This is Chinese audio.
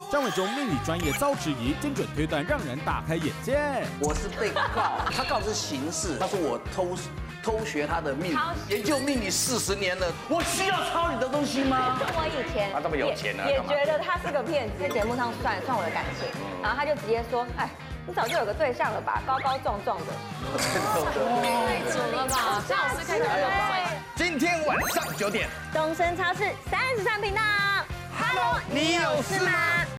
张伟忠命理专业遭质疑，精准推断让人大开眼界。 我是被告，他告的是刑事，他说我偷学他的命理，研究命理40年了，我需要抄你的东西吗？ 我以前他这么有钱啊， 也觉得他是个骗子，在节目上算我的感情，然后他就直接说，哎，你早就有个对象了吧，高高壮壮的， 太准了吧？张老师开口就今天晚上9点， 东升超市33频道 ，Hello， 你有事吗？